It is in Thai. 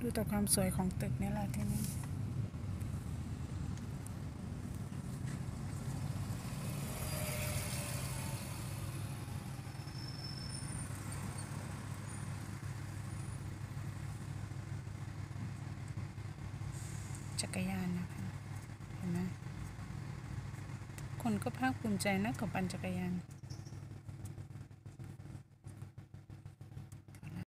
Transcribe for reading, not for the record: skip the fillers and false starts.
ดูแต่ความสวยของตึกนี่แหละที่นี่จักรยานนะคะเห็นไหมคนก็ภาคภูมิใจนะกับปั่นจักรยาน